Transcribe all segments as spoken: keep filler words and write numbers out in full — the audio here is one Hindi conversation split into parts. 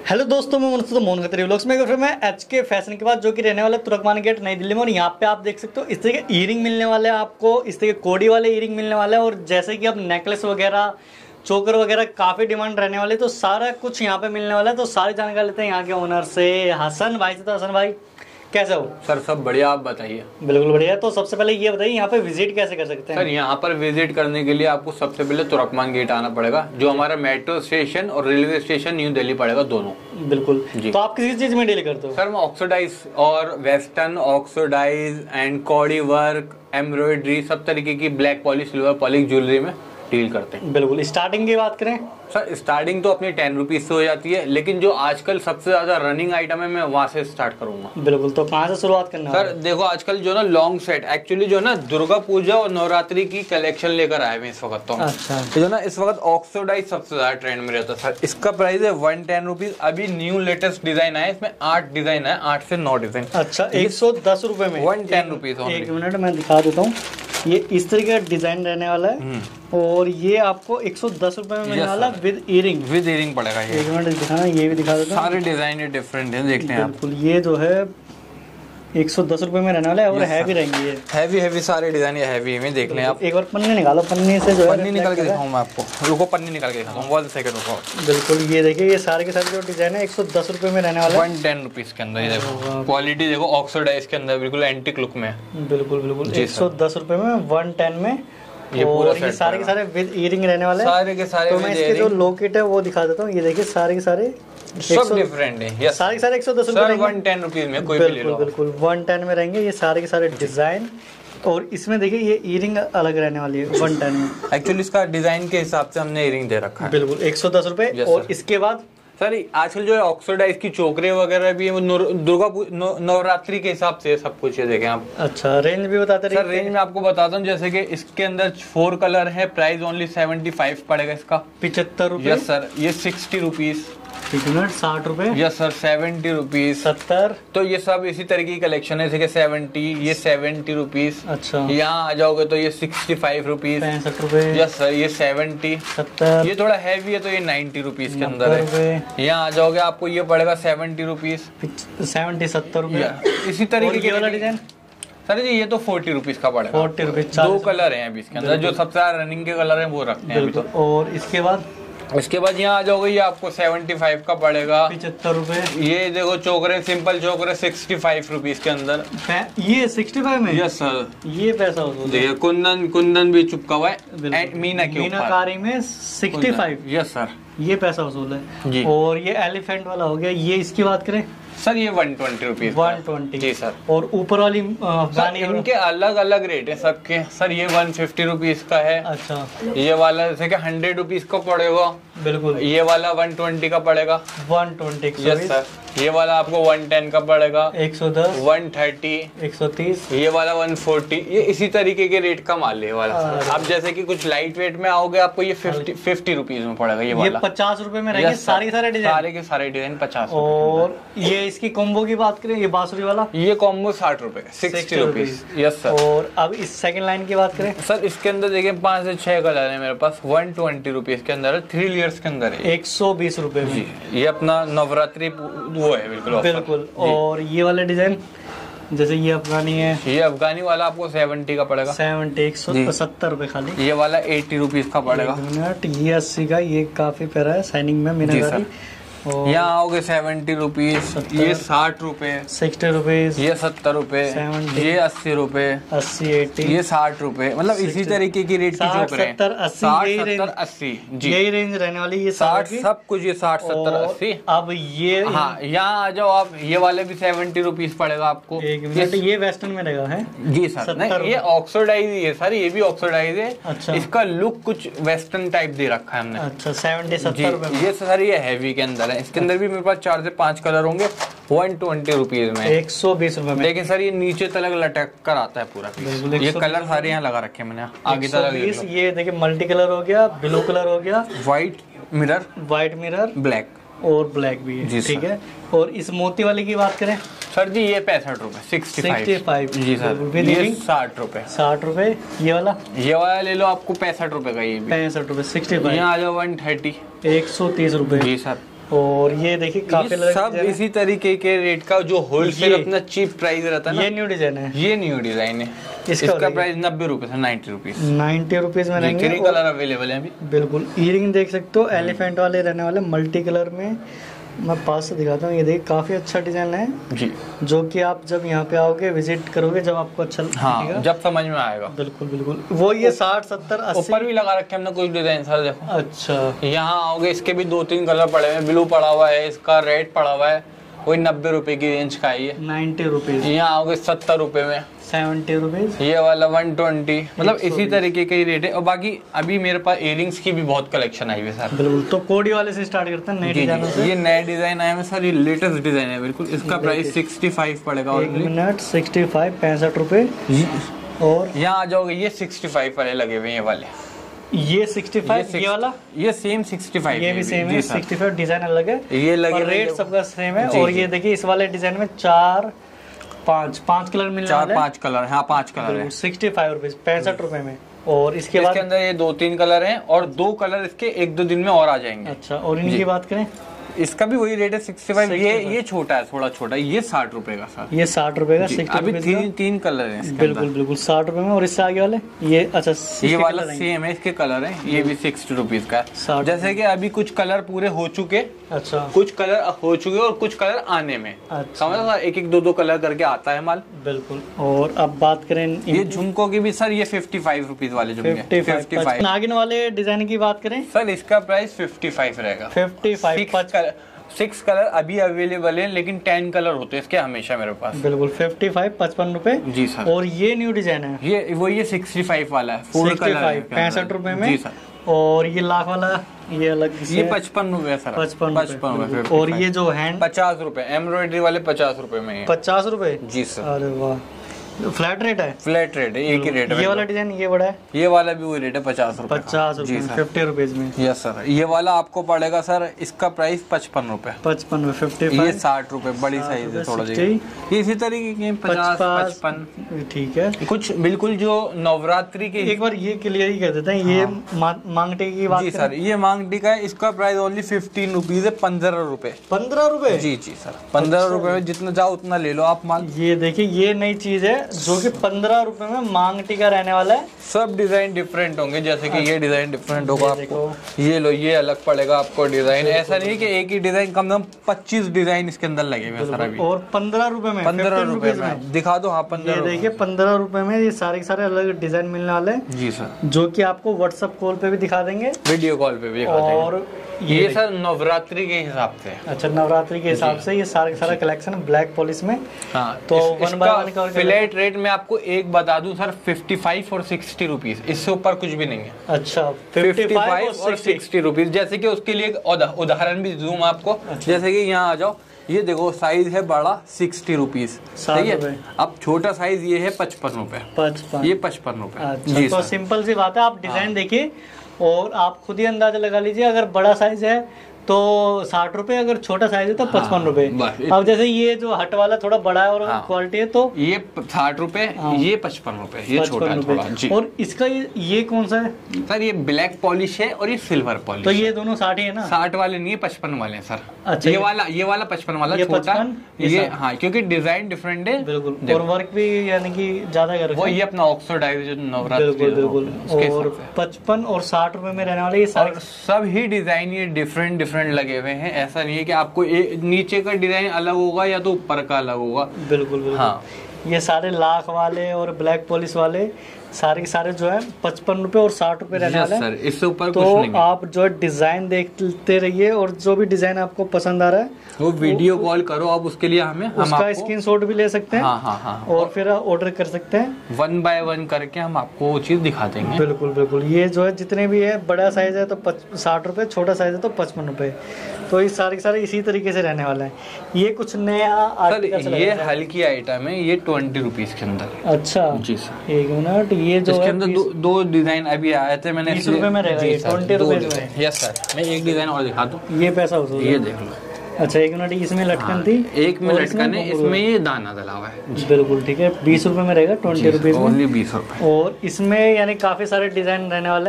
हेलो दोस्तों, मैं मनसुख मोहन खत्री व्लॉग्स में फिर मैं एच के फैशन के बाद जो कि रहने वाला है तुर्कमान गेट नई दिल्ली में। और यहाँ पे आप देख सकते हो इस तरह के ईयरिंग मिलने वाले हैं आपको, इस तरह के कोडी वाले ईयरिंग मिलने वाले हैं। और जैसे कि अब नेकलेस वगैरह चोकर वगैरह काफ़ी डिमांड रहने वाली है, तो सारा कुछ यहाँ पे मिलने वाला है। तो सारी जानकारी लेते हैं यहाँ के ओनर से, हसन भाई से। तो हसन भाई कैसे हो? सर सब बढ़िया, आप बताइए। बिल्कुल बढ़िया। तो सबसे पहले ये बताइए यहाँ पे विजिट कैसे कर सकते हैं? सर यहाँ पर विजिट करने के लिए आपको सबसे पहले तुर्कमान गेट आना पड़ेगा, जो हमारा मेट्रो स्टेशन और रेलवे स्टेशन न्यू दिल्ली पड़ेगा, दोनों। बिल्कुल जी। तो आप किसी चीज में डील करते हो? सर मैं ऑक्सीडाइज और वेस्टर्न ऑक्सीडाइज एंड कॉडी वर्क, एम्ब्रॉयडरी, सब तरीके की black polish, silver polish jewellery में डील करते हैं। बिल्कुल। स्टार्टिंग की बात करें सर, स्टार्टिंग तो अपनी टेन रुपीज से हो जाती है, लेकिन जो आजकल सबसे ज्यादा रनिंग आइटम है मैं वहां से स्टार्ट करूंगा। बिल्कुल। तो कहाँ से शुरुआत करना? सर देखो, आजकल जो ना लॉन्ग सेट, एक्चुअली जो ना दुर्गा पूजा और नवरात्रि की कलेक्शन लेकर आए हैं इस वक्त। तो अच्छा। तो जो ना इस वक्त ऑक्सीडाइज सबसे ज्यादा ट्रेंड में रहता है सर। इसका प्राइस है वन टेन रुपीज। अभी न्यू लेटेस्ट डिजाइन आया, इसमें आठ डिजाइन है, आठ से नौ डिजाइन। अच्छा, एक सौ दस रुपए में वन टेन रुपीज। एक मिनट मैं दिखा देता हूँ। ये इस तरीके का डिजाइन रहने वाला है और ये आपको एक सौ दस रुपए में मिलने वाला विद ईयरिंग। विद ईयरिंग पड़ेगा ये। एक मिनट दिखाना, ये भी दिखा देता हूँ। सारे डिजाइन ये डिफरेंट है, देखते हैं आप। बिल्कुल। ये जो है एक सौ दस रुपए में रहने वाला है और हैवी रहेंगी ये। हैवी हैवी सारे डिजाइन ये हैवी में देख लें आप। एक बार पन्नी निकालो, पन्नी से जो है पन्नी निकाल के दिखाऊं मैं आपको। रुको, पन्नी निकाल के दिखाता हूँ, वन सेकंड रुको। बिल्कुल। ये देखिए, ये सारे के सारे जो डिजाइन है एक सौ दस रुपए में रहने वाला है। वन टेन रुपीज के अंदर। ये देखो क्वालिटी देखो, ऑक्सीडाइज के अंदर बिल्कुल एंटीक लुक में। बिल्कुल बिल्कुल। एक सौ दस रुपए में वन टेन में ये पूरा ये सारे के सारे विद ईयरिंग रहने वाले हैं। सारे के सारे। तो मैं इसके जो लॉकेट है वो दिखा देता हूँ। ये देखिए सारे के सारे सब डिफरेंट है। यस, सारे के सारे एक सौ दस रुपए सर वन टेन रुपीज में कोई भी ले लो। बिल्कुल वन टेन में रहेंगे ये सारे के सारे डिजाइन। और इसमें देखिए ये ईयरिंग अलग रहने वाली है वन टेन में। एक्चुअली इसका डिजाइन के हिसाब से हमने ईयरिंग दे रखा है। बिल्कुल एक सौ दस रुपए। और इसके बाद सर आजकल जो है ऑक्सीडाइज की चोकरे वगैरह भी है, दुर्गा नवरात्रि के हिसाब से सब कुछ है, देखें आप। अच्छा, रेंज भी बताते रहिए। सर रेंज में आपको बताता हूँ, जैसे कि इसके अंदर फोर कलर है, प्राइस ओनली सेवेंटी फाइव पड़ेगा इसका। पिछहत्तर रुपए। Yes sir. ये सिक्सटी रुपीज। एक मिनट, साठ रुपए। Yes sir. Seventy rupees. सत्तर। तो ये सब इसी तरीके की कलेक्शन है, जैसे कि सेवेंटी, ये सेवेंटी रुपीज। अच्छा। यहाँ आ जाओगे तो ये सिक्सटी फाइव रुपीज। पैंसठ रुपए। Yes sir. ये सेवेंटी। सत्तर। ये थोड़ा हैवी है तो ये नाइन्टी रुपीज के अंदर है। यहाँ आ जाओगे आपको ये पड़ेगा सेवेंटी रुपीज। सेवेंटी सत्तर रुपए। इसी तरीके के वाला डिजाइन सर जी ये तो फोर्टी रुपीज का पड़ेगा। Forty rupees. दो कलर हैं अभी इसके अंदर, जो सबसे ज्यादा रनिंग के कलर हैं वो रखते हैं अभी तो। और इसके बाद इसके बाद यहाँ आ जाओगे, ये आपको सेवेंटी फाइव का पड़ेगा। पिछहत्तर रुपए। ये देखो चोकरे, सिंपल चोकरे सिक्सटी फाइव रुपीज के अंदर। ये सिक्सटी फाइव में? Yes sir. ये पैसा देखिए कुंदन कुंदन भी चुपका हुआ है मीना के ऊपर। मीनाकारी में सिक्सटी फाइव। Yes sir. ये पैसा वसूल है जी। और ये एलिफेंट वाला हो गया, ये इसकी बात करें सर, ये one twenty rupees. One twenty जी सर। और ऊपर वाली अफगानी, इनके अलग अलग रेट है सबके। सर ये वन फिफ्टी रुपीज का है। अच्छा। ये वाला जैसे कि हंड्रेड रुपीज का पड़ेगा। बिल्कुल। ये वाला वन ट्वेंटी का पड़ेगा। One twenty. Yes sir. ये वाला आपको वन टेन का पड़ेगा। एक सौ दस। One thirty. एक सौ तीस। ये वाला वन फोर्टी। ये इसी तरीके के रेट का माल है वाला। आप जैसे कि कुछ लाइट वेट में आओगे, आपको ये फिफ्टी फिफ्टी रुपीज में पड़ेगा। ये वाला पचास रुपए में रहेंगे सारे सारे डिजाइन। सारे के सारे डिजाइन पचास। और ये इसकी कॉम्बो की बात करें, ये बांसुरी वाला, ये कॉम्बो साठ रुपए, सिक्सटी रुपीज। Yes sir. और अब इस सेकंड लाइन की बात करें सर, इसके अंदर देखिए पांच से छह कलर है मेरे पास। वन ट्वेंटी रुपीज के अंदर है, थ्री लेयर्स के अंदर है। एक सौ बीस रुपए में। ये अपना नवरात्रि वो है बिल्कुल बिल्कुल। और ये वाला डिजाइन जैसे ये अफगानी है, ये अफगानी वाला आपको सेवेंटी का पड़ेगा। सेवेंटी। एक सौ सत्तर रुपए खाली। ये वाला एटी रुपीज का पड़ेगा। मिनट, ये अस्सी का। ये काफी प्यारा है, शाइनिंग में मीनाकारी। यहाँ आओगे सेवेंटी रुपीज। ये साठ रुपए। Sixty rupees. ये सत्तर रुपए। ये अस्सी रुपए। अस्सी एटी। ये साठ रुपए। मतलब इसी तरीके की रेट की चोकरे हैं। सत्तर अस्सी। साठ सत्तर अस्सी जी, यही रेंज रहने वाली। ये साठ सब कुछ, ये साठ सत्तर अस्सी। अब ये हाँ, यहाँ आ जाओ आप। ये वाले भी सेवेंटी रुपीज पड़ेगा आपको। एक मिनट, ये वेस्टर्न में रहेगा है जी सर। नहीं, ये ऑक्सीडाइज ही है सर। ये भी ऑक्सीडाइज है। अच्छा। इसका लुक कुछ वेस्टर्न टाइप दे रखा है हमने। अच्छा। सेवेंटी सत्तर रुपए। ये सर ये हैवी के अंदर है। इसके अंदर भी मेरे पास चार से पांच कलर होंगे, वन ट्वेंटी रुपीज में। एक सौ बीस रुपए में। लेकिन सर ये नीचे तलक लटक कर आता है पूरा पीस। ये कलर सारे यहाँ लगा रखे मैंने आगे तलक। ये देखिए मल्टी कलर हो गया, ब्लू कलर हो गया, white mirror, white mirror, black और ब्लैक भी है। ठीक है। और इस मोती वाले की बात करें सर जी, ये पैंसठ रुपए, सिक्सटी फाइव जी सर। ये साठ रुपए। साठ रुपए। ये वाला ये वाला ले लो, आपको पैंसठ रुपए का। ये पैंसठ रुपए। Sixty five. यहाँ आ जाओ वन थर्टी। एक सौ तीस रुपए जी सर। और ये देखिए काफी ये सब इसी तरीके के रेट का जो होलसेल अपना चीप प्राइस रहता है ना, ये न्यू डिजाइन है, ये न्यू डिजाइन है। इसका, इसका प्राइस नब्बे रुपए से नाइन्टी रुपीज नाइन्टी रुपीज में रहेंगे। थ्री कलर अवेलेबल है अभी। बिल्कुल ईयरिंग देख सकते हो एलिफेंट वाले रहने वाले मल्टी कलर में। मैं पास से दिखाता हूँ, ये देखिए काफी अच्छा डिजाइन है जी, जो कि आप जब यहाँ पे आओगे विजिट करोगे जब आपको अच्छा हाँ, जब समझ में आएगा। बिल्कुल बिल्कुल। वो ये साठ सत्तर अस्सी ऊपर भी लगा रखे हमने कुछ डिजाइन सर, देखो। अच्छा, यहाँ आओगे इसके भी दो तीन कलर पड़े हुए, ब्लू पड़ा हुआ है, इसका रेड पड़ा हुआ है, वही नब्बे रुपए की रेंज का है ये, नाइन्टी रुपीज। यहाँ आओगे सत्तर रुपए में, सेवेंटी रुपीज, ये वाला वन ट्वेंटी, मतलब इसी तरीके के ही रेट है। और बाकी अभी मेरे पास इयरिंग्स की भी बहुत कलेक्शन आई हुई है सर। बिल्कुल, तो कोडी वाले से स्टार्ट करते हैं, नए डिजाइनों से। ये नए डिजाइन आए हैं सर, ये लेटेस्ट डिजाइन है बिल्कुल। इसका प्राइस सिक्सटी फाइव पड़ेगा, एक मिनट, सिक्सटी फाइव पैंसठ रुपए। और यहाँ आ जाओगे ये सिक्सटी फाइव वाले लगे हुए हैं, ये वाले, ये सिक्सटी फाइव, ये वाला, ये सेम सिक्सटी फाइव, ये भी सेम है, सिक्सटी फाइव डिजाइन अलग है, ये लगे, रेट सबका सेम है। और ये देखिए इस वाले डिजाइन में चार पांच पांच कलर मिलने वाले हैं, चार पांच कलर, हाँ पांच कलर है, सिक्सटी फाइव रुपीज, पैंसठ रुपए में। और इसके बाद इसके अंदर ये दो तीन कलर हैं और दो कलर इसके एक दो दिन में और आ जाएंगे। अच्छा, और इनकी बात करें, इसका भी वही रेट है सिक्सटी फाइव। ये ये छोटा है, थोड़ा छोटा, ये साठ रुपए का सर, ये साठ रुपए का, अभी तीन तीन कलर है इसके। बिल्कुल बिल्कुल साठ रुपए में। और इससे आगे वाले ये, अच्छा ये वाला सेम है, इसके कलर है, ये भी सिक्सटी रुपीज का है। जैसे कि अभी कुछ कलर पूरे हो चुके, अच्छा कुछ कलर हो चुके और कुछ कलर आने में, समझ, एक एक दो दो कलर करके आता है माल। बिल्कुल। और अब बात करें ये झुमकों की भी सर, ये फिफ्टी फाइव रुपीज वाले झुमके, फिफ्टी फाइव। नागिन वाले डिजाइन की बात करें सर, इसका प्राइस फिफ्टी फाइव रहेगा, फिफ्टी फाइव। सिक्स कलर अभी अवेलेबल है, लेकिन टेन कलर होते हैं इसके हमेशा मेरे पास। बिल्कुल, फिफ्टी फाइव, पचपन रुपए जी सर। और ये न्यू डिजाइन है, ये वो ये सिक्सटी फाइव वाला है, फोर कलर, पैंसठ रुपए में जी सर। और ये लाख वाला, ये अलग, ये पचपन रुपए सर, पचपन पचपन रुपए। और ये जो हैंड पचास रुपए, एम्ब्रॉयडरी वाले पचास रुपए में, पचास रुपए जी सर। अरे वाह, फ्लैट रेट है, फ्लैट रेट है, एक ही रेट है। ये वाला डिजाइन ये बड़ा है, ये वाला भी वही रेट है, पचास रुपए, पचास रुपए, फिफ्टी रुपीज में। Yes sir. ये वाला आपको पड़ेगा सर, इसका प्राइस पचपन रुपए, पचपन में, फिफ्टी। ये साठ रुपए, बड़ी साइज है थोड़ा सी, ये इसी तरीके के पचास पचपन, ठीक है। कुछ बिल्कुल जो नवरात्रि के, एक बार ये क्लियर ही कर देते हैं, ये मांग टीका की बात जी सर, ये मांग टीका है, इसका प्राइस ओनली फिफ्टीन रुपीज है, पंद्रह रुपए, पंद्रह रुपए, जी जी सर, पंद्रह रुपए में जितना जाओ उतना ले लो आप माल। ये देखिए ये नई चीज है जो कि पंद्रह रुपए में मांग टीका रहने वाला है। सब डिजाइन डिफरेंट होंगे, जैसे कि ये डिजाइन डिफरेंट होगा आपको, ये लो, ये अलग पड़ेगा आपको डिजाइन। ऐसा नहीं कि एक ही डिजाइन, कम से कम पच्चीस डिजाइन इसके अंदर लगे हुए सर अभी। और पंद्रह रुपए में, पंद्रह रुपए में दिखा दो, हाँ पंद्रह। देखिए पंद्रह रुपए में ये सारे सारे अलग डिजाइन मिलने वाले हैं जी सर, जो कि आपको व्हाट्सएप कॉल पे भी दिखा देंगे, वीडियो कॉल पे भी दिखा देंगे। और ये, ये सर नवरात्रि के हिसाब से, अच्छा नवरात्रि के हिसाब से ये सारा सारा कलेक्शन ब्लैक पॉलिश में। हाँ, तो वन बाय वन का फ्लैट रेट में आपको एक बता दूं सर, फिफ्टी फाइव और सिक्सटी रुपीज, इससे ऊपर कुछ भी नहीं है। अच्छा, फिफ्टी फाइव और सिक्सटी रुपीज। जैसे कि उसके लिए एक उदाहरण भी दूं आपको, अच्छा। जैसे कि यहाँ आ जाओ, ये देखो साइज है बड़ा सिक्सटी रुपीज, सही है। अब छोटा साइज ये है पचपन रुपए, पचपन, ये पचपन रुपए। अच्छा, तो सिंपल सी बात है, आप डिजाइन देखिए और आप खुद ही अंदाजा लगा लीजिए। अगर बड़ा साइज है तो साठ रुपए, अगर छोटा साइज है तो पचपन रुपए। अब जैसे ये जो हट वाला थोड़ा बड़ा है और हाँ, क्वालिटी है तो ये साठ रुपए, हाँ, ये पचपन रुपए, ये छोटा थोड़ा जी। और इसका ये ये कौन सा है सर? ये ब्लैक पॉलिश है और ये सिल्वर पॉलिश। तो ये दोनों साठ ही है ना? साठ वाले नहीं है, पचपन वाले हैं सर। अच्छा, ये वाला ये वाला पचपन वाला छोटा, ये हाँ, क्योंकि डिजाइन डिफरेंट है बिल्कुल, और वर्क भी यानी कि ज्यादा कर वो ये अपना ऑक्सीडाइज जो नवरात्रि, बिल्कुल बिल्कुल। और पचपन और साठ रुपए में रहने वाले ये सारे सब ही डिजाइन ये डिफरेंट डिफरेंट लगे हुए हैं। ऐसा नहीं है कि आपको नीचे का डिजाइन अलग होगा या तो ऊपर का अलग होगा। बिल्कुल बिल्कुल। हाँ, ये सारे लाख वाले और ब्लैक पॉलिश वाले सारे के सारे जो है पचपन रुपए और साठ रुपए रहने वाले हैं। इससे ऊपर तो कुछ नहीं है। आप जो डिजाइन देखते रहिए और जो भी डिजाइन आपको पसंद आ रहा है वो वीडियो कॉल करो आप, उसके लिए हमें हम उसका स्क्रीनशॉट भी ले सकते हैं। हाँ हाँ हाँ, और फिर ऑर्डर कर सकते हैं, वन बाय वन करके हम आपको वो चीज दिखा देंगे। बिल्कुल बिल्कुल। ये जो है जितने भी है, बड़ा साइज है तो साठ रुपए, छोटा साइज है तो पचपन रुपए। तो ये सारे सारे इसी तरीके से रहने वाला है। ये कुछ नया सर, ये हल्की आइटम है, ये ट्वेंटी रुपीज के अंदर। अच्छा जी सर, एक मिनट। ये जो इसके अंदर दो, दो डिजाइन अभी आए थे, मैंने बीस रुपए में रहेगा, ट्वेंटी रुपीज में। यस सर, मैं एक डिजाइन और दिखा दूं। ये पैसा हो, ये देख लो। अच्छा एक मिनट, इसमें लटकन थी, एक में लटकन है, इसमें ये दाना डला हुआ है। बिल्कुल ठीक है, बीस रुपए में रहेगा, ट्वेंटी रुपीज में, ओनली बीस रुपए। और इसमें यानी काफी सारे डिजाइन रहने वाले हैं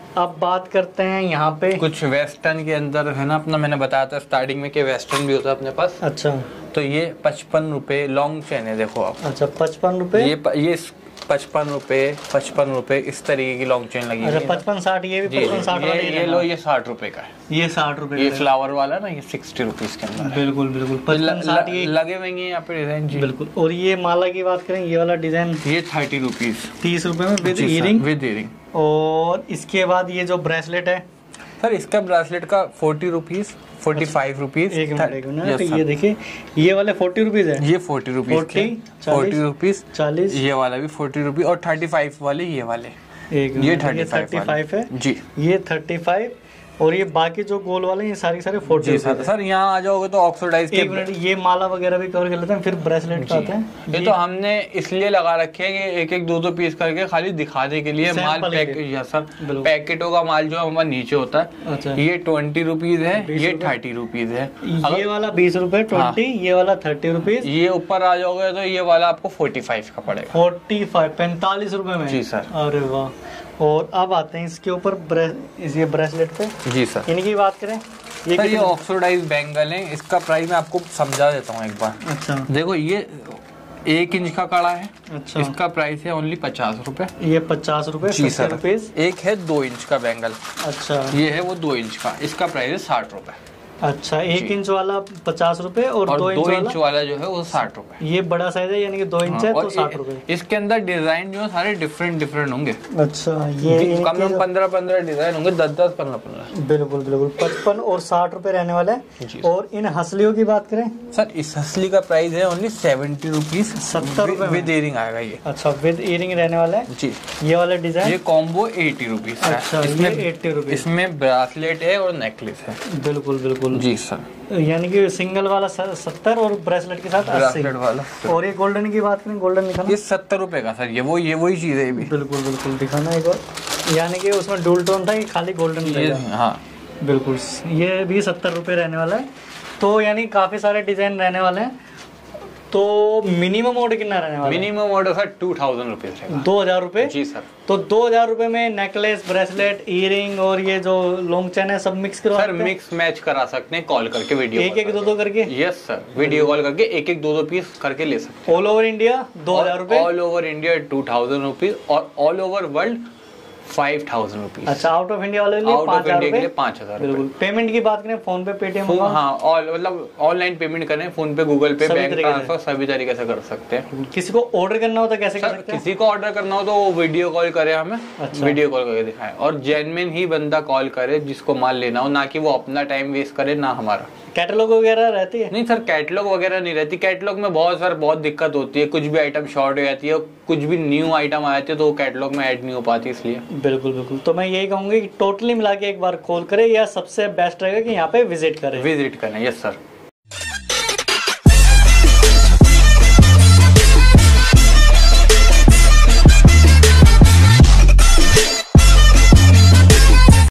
अब बात करते हैं यहाँ पे कुछ वेस्टर्न के अंदर है ना अपना, मैंने बताया था स्टार्टिंग में कि वेस्टर्न भी होता है अपने पास। अच्छा, तो ये पचपन रुपए लॉन्ग चेन है, देखो आप। अच्छा पचपन रुपए ये प, ये पचपन रुपए पचपन रुपए इस तरीके की लॉन्ग चेन लगी। अच्छा पचपन साठ, ये भी पचपन साठ वाला ये, ये लो, ये साठ रुपए का है, ये साठ रुपए ये फ्लावर वाला ना, ये सिक्सटी रुपीज के अंदर। बिल्कुल बिल्कुल पचपन साठ ये लगे हुए हैं यहाँ पे डिजाइन जी। बिल्कुल। और ये माला की बात करें, ये वाला डिजाइन ये थर्टी रुपीज तीस रुपए में विद ईयरिंग। With earring. और इसके बाद ये जो ब्रेसलेट है सर, इसका ब्रेसलेट का forty rupees forty five rupees. एक मिनट एक मिनट, तो ये देखिए ये वाले फोर्टी रुपीज है, ये फोर्टी रुपीज फोर्टी रुपीज चालीस, ये वाला भी फोर्टी रुपीज और थर्टी फाइव वाले ये वाले एक ये थर्टी फाइव है जी, ये थर्टी फाइव। और ये बाकी जो गोल वाले ये सारे सारे फोर्टी। सर सर यहाँ आ जाओगे तो ऑक्सीडाइज एक मिनट, ये माला वगैरह भी कवर कर लेते हैं, फिर ब्रेसलेट पे आते हैं। ये तो हमने इसलिए लगा रखे हैं कि एक एक दो दो पीस करके खाली दिखाने के लिए। माल पैकेट या सर पैकेटों का माल जो हमारे नीचे होता है। अच्छा। ये ट्वेंटी रुपीज है, ये थर्टी रुपीज है, ये वाला बीस रुपए ट्वेंटी, ये वाला थर्टी रुपीज। ये ऊपर आ जाओगे तो ये वाला आपको फोर्टी फाइव का पड़ेगा। फोर्टी फाइव पैंतालीस रुपए में जी सर। अरे वाह। और अब आते हैं इसके ऊपर ब्रेस, ये ब्रेसलेट पे जी सर, इनकी बात करें, ये सर ये ऑक्सीडाइज बैंगल है। इसका प्राइस मैं आपको समझा देता हूँ एक बार। अच्छा, देखो ये एक इंच का कड़ा है। अच्छा, इसका प्राइस है ओनली पचास रुपए। ये पचास रुपए जी सर। रुपीज। एक है दो इंच का बैंगल। अच्छा, ये है वो दो इंच का, इसका प्राइस है साठ रुपए। अच्छा, एक इंच वाला पचास रुपए और, और दो, दो इंच, इंच वाला जो है वो साठ रुपए। ये बड़ा साइज है यानी कि दो इंच है तो साठ रुपए। इसके अंदर डिजाइन जो है सारे डिफरेंट डिफरेंट होंगे। अच्छा, ये कम से कम पंद्रह पंद्रह डिजाइन होंगे, दस दस पंद्रह पंद्रह। बिल्कुल बिल्कुल पचपन और साठ रुपए रहने वाला है। और इन हसलियों की बात करें सर, इस हसली का प्राइस है ओनली सेवेंटी रुपीज, सत्तर रुपए विद ईयरिंग आएगा ये। अच्छा, विद ईयरिंग रहने वाला है जी। ये वाला डिजाइन, ये कॉम्बो एटी रुपीज। अच्छा, इसमें एट्टी रुपीज। इसमें ब्रेसलेट है और नेकलेस है। बिल्कुल बिल्कुल जी सर। यानी कि सिंगल वाला सत्तर और ब्रेसलेट के साथ अस्सी वाला। और ये गोल्डन की बात करें, गोल्डन दिखाना, ये सत्तर रुपए का सर, ये वो ये वही चीज है भी। बिल्कुल बिल्कुल दिखाना एक और, यानी कि उसमें डुअल टोन था कि खाली गोल्डन। हाँ बिल्कुल, ये भी सत्तर रुपए रहने वाला है। तो यानी काफी सारे डिजाइन रहने वाले हैं। तो मिनिमम ऑर्डर कितना रहने वाला है? Minimum order sir two thousand rupees है, दो हजार रुपए जी सर। तो दो हजार रुपए में नेकलेस, ब्रेसलेट, ईयरिंग और ये जो लॉन्ग चेन है सब मिक्स करवा सर मिक्स मैच करा सकते हैं कॉल करके, वीडियो एक एक दो दो करके। यस सर, वीडियो कॉल करके एक एक दो दो पीस करके ले सकते हैं। ऑल ओवर इंडिया दो हजार रुपए, all over India two thousand rupees और all over world five thousand rupees. अच्छा, आउट ऑफ इंडिया वाले लिए पाँच हजार रुपए, पाँच हजार। बिल्कुल। पेमेंट की बात करें, फोन पे, पेटीएम, हाँ, ऑल मतलब ऑनलाइन पेमेंट करें, PhonePe, Google Pay, bank transfer, सभी तरीके से कर सकते हैं। किसी को ऑर्डर करना हो तो कैसे कर सकते हैं? किसी को ऑर्डर करना हो तो वो वीडियो कॉल करे हमें। अच्छा। वीडियो कॉल करके दिखाएं और जेन्युइन ही बंदा कॉल करे जिसको माल लेना हो, ना कि वो अपना टाइम वेस्ट करे ना हमारा। कैटलॉग वगैरह रहती है? नहीं सर, कैटलॉग वगैरह नहीं रहती। कैटलॉग में बहुत सर बहुत दिक्कत होती है, कुछ भी आइटम शॉर्ट हो जाती है, कुछ भी न्यू आइटम आ जाती है तो वो कैटलॉग में ऐड नहीं हो पाती, इसलिए। बिल्कुल बिल्कुल। तो मैं यही कहूंगी कि टोटली मिला के एक बार कॉल करें या सबसे बेस्ट रहेगा कि यहाँ पे विजिट करें। विजिट करें, यस सर।